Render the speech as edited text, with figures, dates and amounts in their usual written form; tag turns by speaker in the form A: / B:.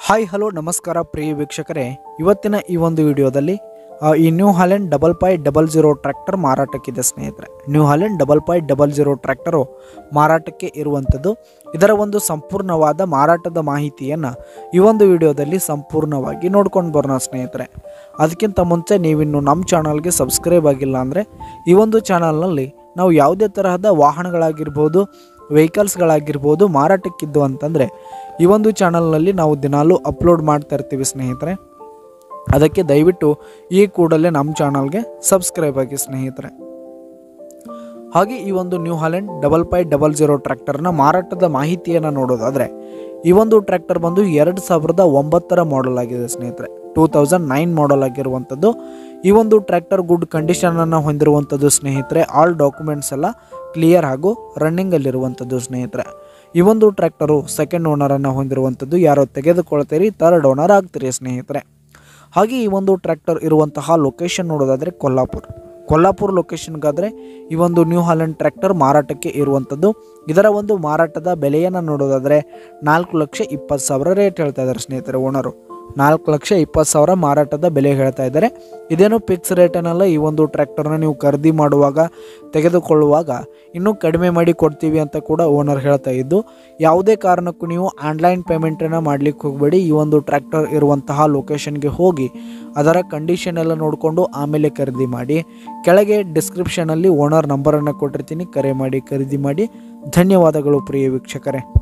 A: Hi hello ನಮಸ್ಕಾರ ಪ್ರಿಯ ವೀಕ್ಷಕರೇ, ಇವತ್ತಿನ ಈ ಒಂದು ವಿಡಿಯೋದಲ್ಲಿ ಈ ನ್ಯೂ ಹಾಲೆಂಡ್ 5500 ಟ್ರ್ಯಾಕ್ಟರ್ ಮಾರಾಟಕ್ಕಿದೆ ಸ್ನೇಹಿತರೆ. ನ್ಯೂ ಹಾಲೆಂಡ್ 5500 ಟ್ರ್ಯಾಕ್ಟರು ಮಾರಾಟಕ್ಕೆ ಇರುವಂಥದ್ದು. ಇದರ ಒಂದು ಸಂಪೂರ್ಣವಾದ ಮಾರಾಟದ ಮಾಹಿತಿಯನ್ನು ಈ ಒಂದು ವಿಡಿಯೋದಲ್ಲಿ ಸಂಪೂರ್ಣವಾಗಿ ನೋಡ್ಕೊಂಡು ಬರೋಣ ಸ್ನೇಹಿತರೆ. ಅದಕ್ಕಿಂತ ಮುಂಚೆ ನೀವಿನ್ನು ನಮ್ಮ ಚಾನಲ್ಗೆ ಸಬ್ಸ್ಕ್ರೈಬ್ ಆಗಿಲ್ಲ ಅಂದರೆ ಈ ಒಂದು ಚಾನಲ್ನಲ್ಲಿ ನಾವು ಯಾವುದೇ ತರಹದ ವಾಹನಗಳಾಗಿರ್ಬೋದು, ವೆಹಿಕಲ್ಸ್ಗಳಾಗಿರ್ಬೋದು ಮಾರಾಟಕ್ಕಿದ್ದು ಅಂತಂದರೆ ಈ ಒಂದು ಚಾನಲ್ನಲ್ಲಿ ನಾವು ದಿನಾಲೂ ಅಪ್ಲೋಡ್ ಮಾಡ್ತಾ ಇರ್ತೀವಿ ಸ್ನೇಹಿತರೆ. ಅದಕ್ಕೆ ದಯವಿಟ್ಟು ಈ ಕೂಡಲೇ ನಮ್ಮ ಚಾನಲ್ಗೆ ಸಬ್ಸ್ಕ್ರೈಬ್ ಆಗಿ ಸ್ನೇಹಿತರೆ. ಹಾಗೆ ಈ ಒಂದು ನ್ಯೂ ಹಾಲೆಂಡ್ 5500 ಟ್ರ್ಯಾಕ್ಟರ್ನ ಮಾರಾಟದ ಮಾಹಿತಿಯನ್ನು ನೋಡೋದಾದರೆ ಈ ಒಂದು ಟ್ರ್ಯಾಕ್ಟರ್ ಬಂದು 2009 ಮಾಡೆಲ್ ಆಗಿದೆ ಸ್ನೇಹಿತರೆ. 2009 ಮಾಡೆಲ್ ಆಗಿರುವಂಥದ್ದು. ಈ ಒಂದು ಟ್ರ್ಯಾಕ್ಟರ್ ಗುಡ್ ಕಂಡೀಷನನ್ನು ಹೊಂದಿರುವಂಥದ್ದು ಸ್ನೇಹಿತರೆ. ಆಲ್ ಡಾಕ್ಯುಮೆಂಟ್ಸ್ ಎಲ್ಲ ಕ್ಲಿಯರ್ ಹಾಗೂ ರನ್ನಿಂಗಲ್ಲಿರುವಂಥದ್ದು ಸ್ನೇಹಿತರೆ. ಈ ಒಂದು ಟ್ರ್ಯಾಕ್ಟರು ಸೆಕೆಂಡ್ ಓನರನ್ನು ಹೊಂದಿರುವಂಥದ್ದು. ಯಾರೋ ತೆಗೆದುಕೊಳ್ತೀರಿ, ಥರ್ಡ್ ಓನರ್ ಆಗ್ತೀರಿ ಸ್ನೇಹಿತರೆ. ಹಾಗೆ ಈ ಒಂದು ಟ್ರ್ಯಾಕ್ಟರ್ ಇರುವಂತಹ ಲೊಕೇಶನ್ ನೋಡೋದಾದರೆ ಕೊಲ್ಲಾಪುರ ಲೊಕೇಶನ್ಗಾದರೆ ಈ ಒಂದು ನ್ಯೂ ಹಾಲೆಂಡ್ ಟ್ರ್ಯಾಕ್ಟರ್ ಮಾರಾಟಕ್ಕೆ ಇರುವಂಥದ್ದು. ಇದರ ಒಂದು ಮಾರಾಟದ ಬೆಲೆಯನ್ನು ನೋಡೋದಾದರೆ 4,20,000 ರೇಟ್ ಹೇಳ್ತಾ ಇದ್ದಾರೆ ಸ್ನೇಹಿತರೆ. ಓನರು 4,20,000 ಮಾರಾಟದ ಬೆಲೆ ಹೇಳ್ತಾ ಇದ್ದಾರೆ. ಇದೇನು ಫಿಕ್ಸ್ ರೇಟನ್ನಲ್ಲ. ಈ ಒಂದು ಟ್ರ್ಯಾಕ್ಟರ್ನ ನೀವು ಖರೀದಿ ಮಾಡುವಾಗ, ತೆಗೆದುಕೊಳ್ಳುವಾಗ ಇನ್ನೂ ಕಡಿಮೆ ಮಾಡಿ ಕೊಡ್ತೀವಿ ಅಂತ ಕೂಡ ಓನರ್ ಹೇಳ್ತಾ ಇದ್ದು, ಯಾವುದೇ ಕಾರಣಕ್ಕೂ ನೀವು ಆನ್ಲೈನ್ ಪೇಮೆಂಟನ್ನು ಮಾಡಲಿಕ್ಕೆ ಹೋಗಬೇಡಿ. ಈ ಒಂದು ಟ್ರ್ಯಾಕ್ಟರ್ ಇರುವಂತಹ ಲೊಕೇಶನ್ಗೆ ಹೋಗಿ ಅದರ ಕಂಡೀಷನ್ ಎಲ್ಲ ನೋಡಿಕೊಂಡು ಆಮೇಲೆ ಖರೀದಿ ಮಾಡಿ. ಕೆಳಗೆ ಡಿಸ್ಕ್ರಿಪ್ಷನಲ್ಲಿ ಓನರ್ ನಂಬರನ್ನು ಕೊಟ್ಟಿರ್ತೀನಿ, ಕರೆ ಮಾಡಿ ಖರೀದಿ ಮಾಡಿ. ಧನ್ಯವಾದಗಳು ಪ್ರಿಯ ವೀಕ್ಷಕರೇ.